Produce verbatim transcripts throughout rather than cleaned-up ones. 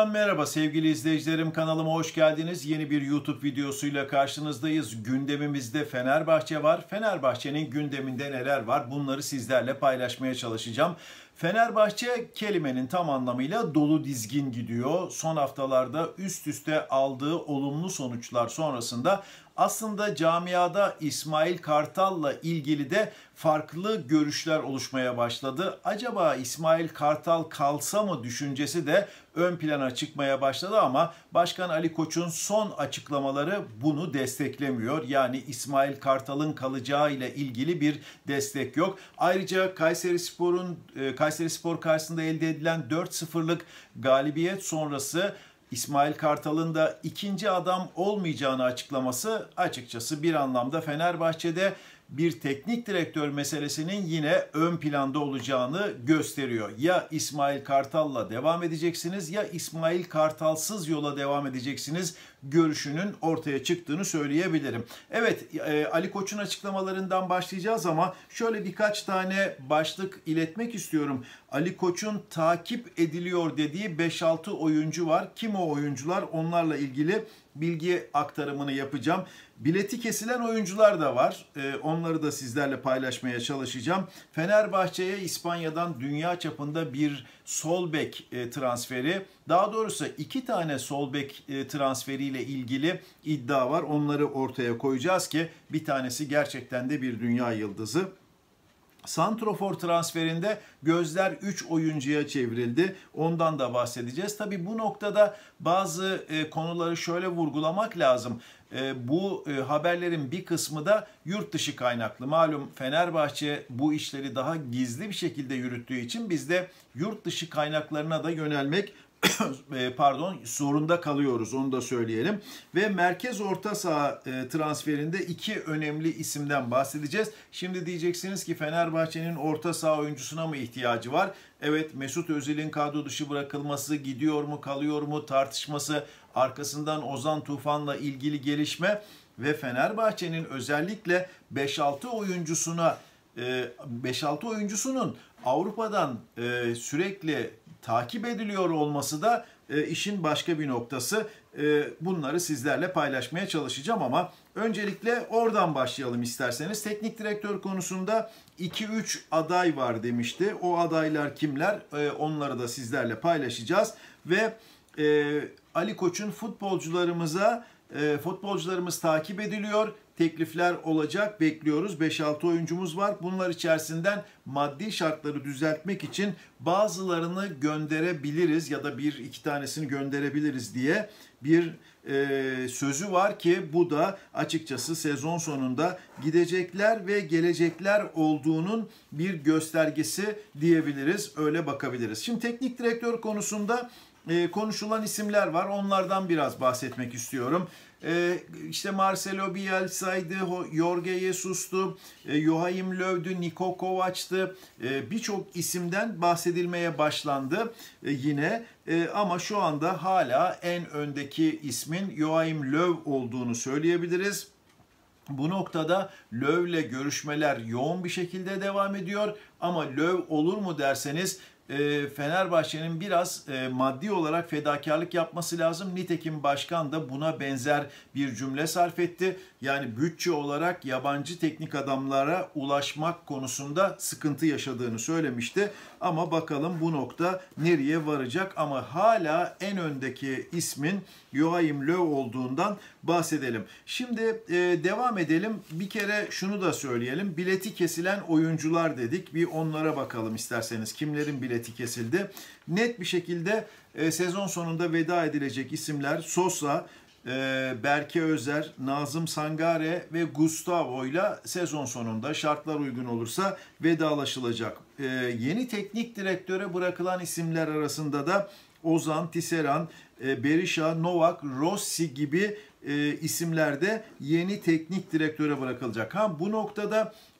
YouTube'dan merhaba sevgili izleyicilerim, kanalıma hoş geldiniz. Yeni bir YouTube videosuyla karşınızdayız. Gündemimizde Fenerbahçe var. Fenerbahçe'nin gündeminde neler var? Bunları sizlerle paylaşmaya çalışacağım. Fenerbahçe kelimenin tam anlamıyla dolu dizgin gidiyor. Son haftalarda üst üste aldığı olumlu sonuçlar sonrasında aslında camiada İsmail Kartal'la ilgili de farklı görüşler oluşmaya başladı. Acaba İsmail Kartal kalsa mı düşüncesi de ön plana çıkmaya başladı ama Başkan Ali Koç'un son açıklamaları bunu desteklemiyor. Yani İsmail Kartal'ın kalacağı ile ilgili bir destek yok. Ayrıca Kayserispor'un Kayserispor karşısında elde edilen dört sıfırlık galibiyet sonrası İsmail Kartal'ın da ikinci adam olmayacağını açıklaması açıkçası bir anlamda Fenerbahçe'de bir teknik direktör meselesinin yine ön planda olacağını gösteriyor. Ya İsmail Kartal'la devam edeceksiniz ya İsmail Kartal'sız yola devam edeceksiniz görüşünün ortaya çıktığını söyleyebilirim. Evet, Ali Koç'un açıklamalarından başlayacağız ama şöyle birkaç tane başlık iletmek istiyorum. Ali Koç'un takip ediliyor dediği beş altı oyuncu var. Kim o oyuncular? Onlarla ilgili bilgi aktarımını yapacağım. Bileti kesilen oyuncular da var. Onları da sizlerle paylaşmaya çalışacağım. Fenerbahçe'ye İspanya'dan dünya çapında bir sol bek transferi, daha doğrusu iki tane sol bek transferiyle ilgili iddia var. Onları ortaya koyacağız ki bir tanesi gerçekten de bir dünya yıldızı. Santrofor transferinde gözler üç oyuncuya çevrildi. Ondan da bahsedeceğiz. Tabii bu noktada bazı e, konuları şöyle vurgulamak lazım. E, bu e, haberlerin bir kısmı da yurt dışı kaynaklı. Malum Fenerbahçe bu işleri daha gizli bir şekilde yürüttüğü için biz de yurt dışı kaynaklarına da yönelmek pardon zorunda kalıyoruz, onu da söyleyelim. Ve merkez orta saha transferinde iki önemli isimden bahsedeceğiz. Şimdi diyeceksiniz ki Fenerbahçe'nin orta saha oyuncusuna mı ihtiyacı var? Evet, Mesut Özil'in kadro dışı bırakılması, gidiyor mu kalıyor mu tartışması, arkasından Ozan Tufan'la ilgili gelişme ve Fenerbahçe'nin özellikle beş altı oyuncusuna beş altı oyuncusunun Avrupa'dan sürekli takip ediliyor olması da e, işin başka bir noktası. E, bunları sizlerle paylaşmaya çalışacağım ama öncelikle oradan başlayalım isterseniz. Teknik direktör konusunda iki üç aday var demişti. O adaylar kimler? E, onları da sizlerle paylaşacağız. Ve e, Ali Koç'un futbolcularımıza, e, futbolcularımız takip ediliyor. Teklifler olacak, bekliyoruz. beş altı oyuncumuz var. Bunlar içerisinden maddi şartları düzeltmek için bazılarını gönderebiliriz ya da bir iki tanesini gönderebiliriz diye bir e, sözü var ki bu da açıkçası sezon sonunda gidecekler ve gelecekler olduğunun bir göstergesi diyebiliriz. Öyle bakabiliriz. Şimdi teknik direktör konusunda e, konuşulan isimler var. Onlardan biraz bahsetmek istiyorum. Ee, işte Marcelo Bielsa'ydı, Jorge Jesus'tu, e, Joachim Löw'dü, Niko Kovac'tı. E, Birçok isimden bahsedilmeye başlandı e, yine. E, ama şu anda hala en öndeki ismin Joachim Löw olduğunu söyleyebiliriz. Bu noktada Löw'le görüşmeler yoğun bir şekilde devam ediyor. Ama Löw olur mu derseniz Fenerbahçe'nin biraz maddi olarak fedakarlık yapması lazım. Nitekim başkan da buna benzer bir cümle sarf etti. Yani bütçe olarak yabancı teknik adamlara ulaşmak konusunda sıkıntı yaşadığını söylemişti. Ama bakalım bu nokta nereye varacak, ama hala en öndeki ismin Joachim Löw olduğundan bahsedelim. Şimdi e, devam edelim. Bir kere şunu da söyleyelim. Bileti kesilen oyuncular dedik. Bir onlara bakalım isterseniz. Kimlerin bileti kesildi? Net bir şekilde e, sezon sonunda veda edilecek isimler Sosa, e, Berke Özer, Nazım Sangare ve Gustavo ile sezon sonunda şartlar uygun olursa vedalaşılacak. E, yeni teknik direktöre bırakılan isimler arasında da Ozan, Tisserand, Berisha, Novak, Rossi gibi e, isimler de yeni teknik direktöre bırakılacak. Ha, bu noktada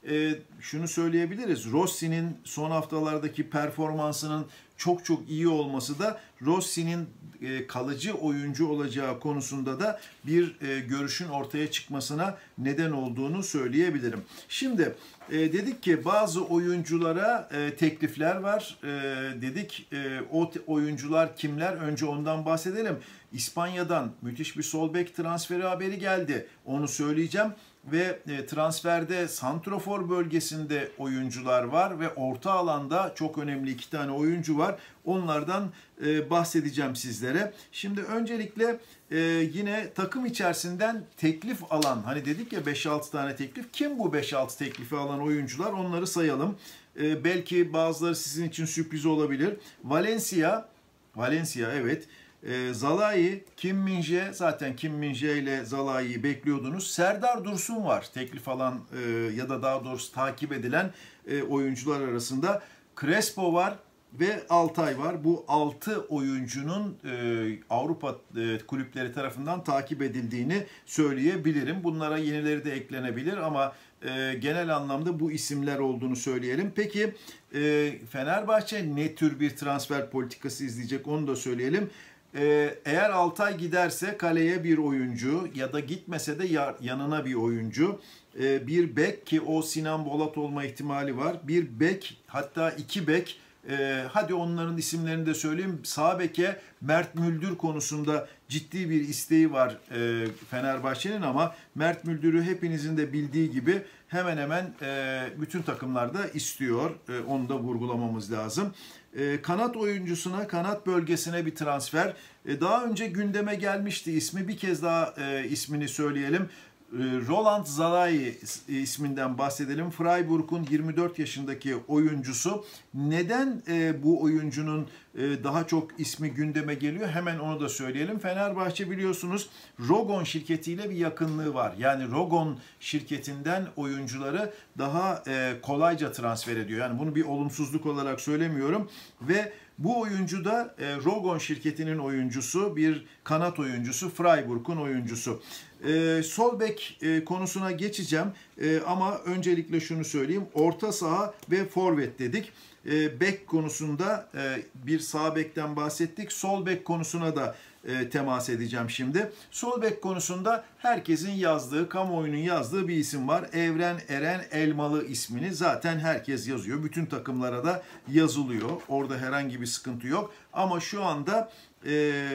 e, şunu söyleyebiliriz. Rossi'nin son haftalardaki performansının çok çok iyi olması da Rossi'nin e, kalıcı oyuncu olacağı konusunda da bir e, görüşün ortaya çıkmasına neden olduğunu söyleyebilirim. Şimdi e, dedik ki bazı oyunculara e, teklifler var. E, dedik e, o oyuncular kimler? Önce ondan bahsedelim. İspanya'dan müthiş bir sol bek transferi haberi geldi. Onu söyleyeceğim. Ve transferde santrofor bölgesinde oyuncular var ve orta alanda çok önemli iki tane oyuncu var. Onlardan bahsedeceğim sizlere. Şimdi öncelikle yine takım içerisinden teklif alan, hani dedik ya beş altı tane teklif. Kim bu beş altı teklifi alan oyuncular? Onları sayalım. Belki bazıları sizin için sürpriz olabilir. Valencia, Valencia evet. Zalai, Kim Min-jae, zaten Kim Min-jae ile Zalai'yi bekliyordunuz. Serdar Dursun var teklif alan ya da daha doğrusu takip edilen oyuncular arasında. Crespo var ve Altay var. Bu altı oyuncunun Avrupa kulüpleri tarafından takip edildiğini söyleyebilirim. Bunlara yenileri de eklenebilir ama genel anlamda bu isimler olduğunu söyleyelim. Peki Fenerbahçe ne tür bir transfer politikası izleyecek onu da söyleyelim. Eğer Altay giderse kaleye bir oyuncu ya da gitmese de yanına bir oyuncu. Bir bek ki o Sinan Bolat olma ihtimali var. Bir bek hatta iki bek. Hadi onların isimlerini de söyleyeyim. Sağ beke Mert Müldür konusunda ciddi bir isteği var Fenerbahçe'nin ama Mert Müldür'ü hepinizin de bildiği gibi hemen hemen bütün takımlarda istiyor. Onu da vurgulamamız lazım. Kanat oyuncusuna, kanat bölgesine bir transfer. Daha önce gündeme gelmişti ismi. Bir kez daha ismini söyleyelim. Roland Zalai isminden bahsedelim. Freiburg'un yirmi dört yaşındaki oyuncusu. Neden bu oyuncunun daha çok ismi gündeme geliyor? Hemen onu da söyleyelim. Fenerbahçe biliyorsunuz Rogon şirketiyle bir yakınlığı var. Yani Rogon şirketinden oyuncuları daha kolayca transfer ediyor. Yani bunu bir olumsuzluk olarak söylemiyorum. Ve bu oyuncu da e, Rogon şirketinin oyuncusu, bir kanat oyuncusu, Freiburg'un oyuncusu. E, sol bek e, konusuna geçeceğim e, ama öncelikle şunu söyleyeyim. Orta saha ve forvet dedik. E, bek konusunda e, bir sağ bekten bahsettik. Sol bek konusuna da e, temas edeceğim şimdi. Sol bek konusunda herkesin yazdığı, kamuoyunun yazdığı bir isim var. Evren Eren Elmalı ismini zaten herkes yazıyor. Bütün takımlara da yazılıyor. Orada herhangi bir sıkıntı yok. Ama şu anda e,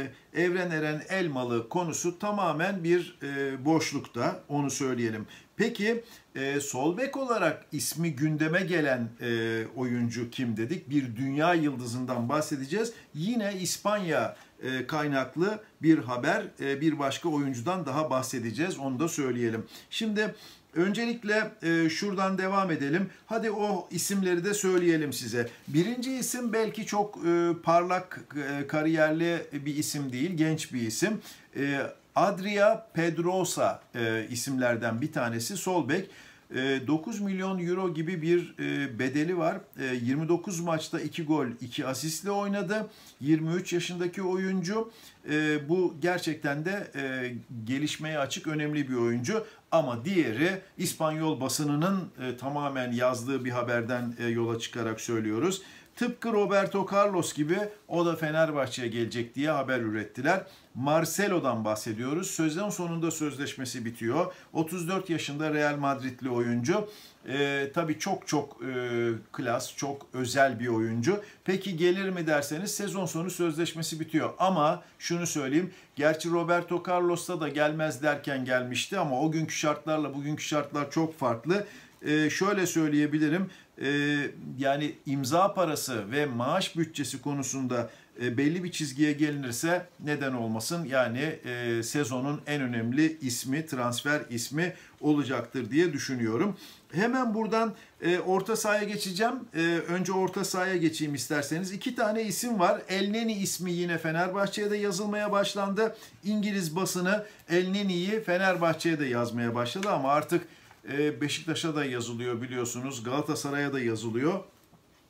Evren Eren Elmalı konusu tamamen bir e, boşlukta. Onu söyleyelim. Peki e, sol bek olarak ismi gündeme gelen e, oyuncu kim dedik? Bir dünya yıldızından bahsedeceğiz. Yine İspanya e, kaynaklı bir haber, e, bir başka oyuncudan daha bahsedeceğiz. Onu da söyleyelim. Şimdi öncelikle e, şuradan devam edelim. Hadi o isimleri de söyleyelim size. Birinci isim belki çok e, parlak, e, kariyerli bir isim değil, genç bir isim. E, Adria Pedrosa e, isimlerden bir tanesi sol bek. E, dokuz milyon euro gibi bir e, bedeli var. E, yirmi dokuz maçta iki gol, iki asistle oynadı. yirmi üç yaşındaki oyuncu. E, bu gerçekten de e, gelişmeye açık önemli bir oyuncu. Ama diğeri İspanyol basınının e, tamamen yazdığı bir haberden e, yola çıkarak söylüyoruz. Tıpkı Roberto Carlos gibi o da Fenerbahçe'ye gelecek diye haber ürettiler. Marcelo'dan bahsediyoruz. Sezon sonunda sözleşmesi bitiyor. otuz dört yaşında Real Madridli oyuncu. Ee, tabii çok çok e, klas, çok özel bir oyuncu. Peki gelir mi derseniz sezon sonu sözleşmesi bitiyor. Ama şunu söyleyeyim. Gerçi Roberto Carlos'ta da gelmez derken gelmişti ama o günkü şartlarla bugünkü şartlar çok farklı. Ee, şöyle söyleyebilirim. Ee, yani imza parası ve maaş bütçesi konusunda e, belli bir çizgiye gelinirse neden olmasın? Yani e, sezonun en önemli ismi, transfer ismi olacaktır diye düşünüyorum. Hemen buradan e, orta sahaya geçeceğim. E, önce orta sahaya geçeyim isterseniz. İki tane isim var. Elneny ismi yine Fenerbahçe'ye de yazılmaya başlandı. İngiliz basını Elneny'yi Fenerbahçe'ye de yazmaya başladı ama artık Beşiktaş'a da yazılıyor biliyorsunuz. Galatasaray'a da yazılıyor.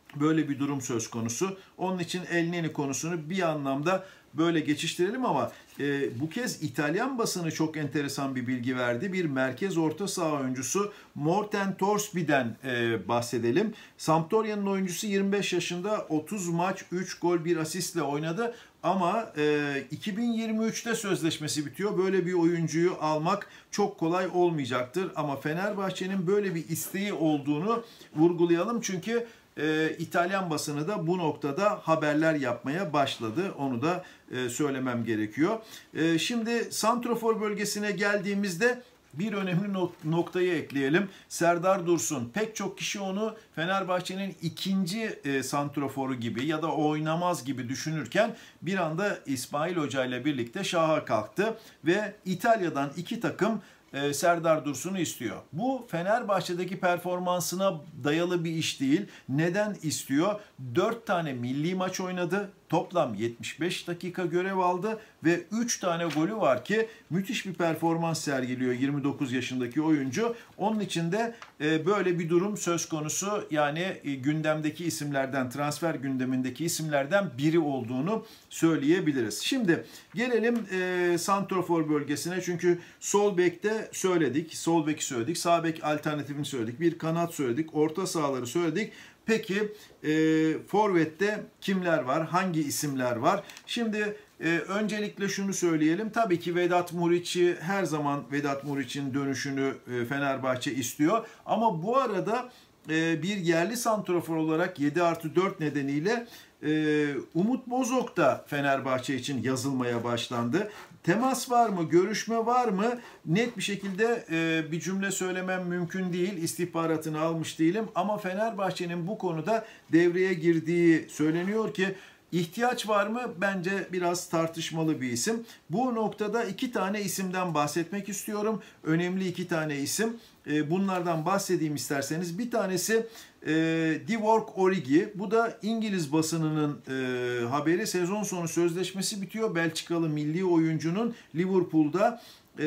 Böyle bir durum söz konusu. Onun için El Neni konusunu bir anlamda böyle geçiştirelim ama e, bu kez İtalyan basını çok enteresan bir bilgi verdi. Bir merkez orta saha oyuncusu Morten Torsby'den e, bahsedelim. Sampdoria'nın oyuncusu yirmi beş yaşında, otuz maç, üç gol, bir asistle oynadı. Ama e, iki bin yirmi üçte sözleşmesi bitiyor. Böyle bir oyuncuyu almak çok kolay olmayacaktır. Ama Fenerbahçe'nin böyle bir isteği olduğunu vurgulayalım. Çünkü e, İtalyan basını da bu noktada haberler yapmaya başladı. Onu da e, söylemem gerekiyor. E, şimdi santrofor bölgesine geldiğimizde bir önemli noktayı ekleyelim. Serdar Dursun. Pek çok kişi onu Fenerbahçe'nin ikinci e, santroforu gibi ya da oynamaz gibi düşünürken bir anda İsmail Hoca ile birlikte şaha kalktı ve İtalya'dan iki takım e, Serdar Dursun'u istiyor. Bu Fenerbahçe'deki performansına dayalı bir iş değil. Neden istiyor? dört tane milli maç oynadı. Toplam yetmiş beş dakika görev aldı ve üç tane golü var ki müthiş bir performans sergiliyor yirmi dokuz yaşındaki oyuncu. Onun için de e, böyle bir durum söz konusu. Yani e, gündemdeki isimlerden, transfer gündemindeki isimlerden biri olduğunu söyleyebiliriz. Şimdi gelelim e, santrofor bölgesine. Çünkü sol bekte söyledik, sol beki söyledik, sağ bek alternatifini söyledik, bir kanat söyledik, orta sahaları söyledik. Peki e, forvette kimler var? Hangi isimler var? Şimdi e, öncelikle şunu söyleyelim. Tabii ki Vedat Muriç'i, her zaman Vedat Muriç'in dönüşünü e, Fenerbahçe istiyor. Ama bu arada e, bir yerli santrafor olarak yedi artı dört nedeniyle e, Umut Bozok da Fenerbahçe için yazılmaya başlandı. Temas var mı? Görüşme var mı? Net bir şekilde e, bir cümle söylemem mümkün değil. İstihbaratını almış değilim. Ama Fenerbahçe'nin bu konuda devreye girdiği söyleniyor ki ihtiyaç var mı? Bence biraz tartışmalı bir isim. Bu noktada iki tane isimden bahsetmek istiyorum. Önemli iki tane isim. E, bunlardan bahsedeyim isterseniz. Bir tanesi e, Divock Origi. Bu da İngiliz basınının e, haberi. Sezon sonu sözleşmesi bitiyor. Belçikalı milli oyuncunun Liverpool'da e,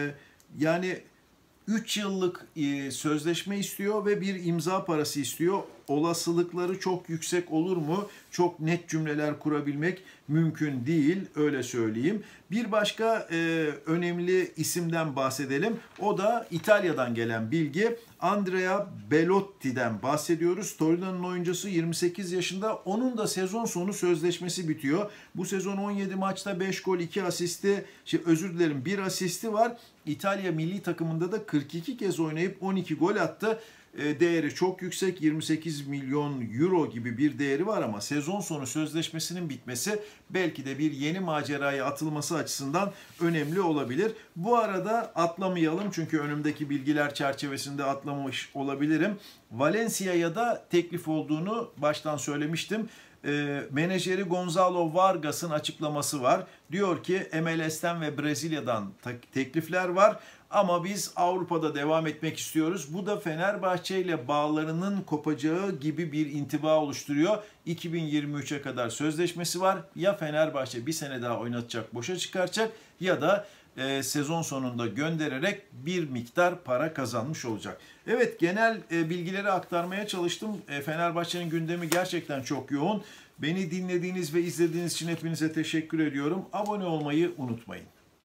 yani üç yıllık e, sözleşme istiyor ve bir imza parası istiyor. Olasılıkları çok yüksek olur mu? Çok net cümleler kurabilmek mümkün değil, öyle söyleyeyim. Bir başka e, önemli isimden bahsedelim. O da İtalya'dan gelen bilgi. Andrea Belotti'den bahsediyoruz. Torino'nun oyuncusu, yirmi sekiz yaşında. Onun da sezon sonu sözleşmesi bitiyor. Bu sezon on yedi maçta beş gol, iki asisti, şey, özür dilerim bir asisti var. İtalya milli takımında da kırk iki kez oynayıp on iki gol attı. Değeri çok yüksek, yirmi sekiz milyon euro gibi bir değeri var ama sezon sonu sözleşmesinin bitmesi belki de bir yeni maceraya atılması açısından önemli olabilir. Bu arada atlamayalım çünkü önümdeki bilgiler çerçevesinde atlamamış olabilirim. Valencia'ya da teklif olduğunu baştan söylemiştim. E, menajeri Gonzalo Vargas'ın açıklaması var. Diyor ki M L S'ten ve Brezilya'dan teklifler var ama biz Avrupa'da devam etmek istiyoruz. Bu da Fenerbahçe ile bağlarının kopacağı gibi bir intiba oluşturuyor. iki bin yirmi üçe kadar sözleşmesi var. Ya Fenerbahçe bir sene daha oynatacak, boşa çıkaracak ya da e, sezon sonunda göndererek bir miktar para kazanmış olacak. Evet, genel e, bilgileri aktarmaya çalıştım. E, Fenerbahçe'nin gündemi gerçekten çok yoğun. Beni dinlediğiniz ve izlediğiniz için hepinize teşekkür ediyorum. Abone olmayı unutmayın.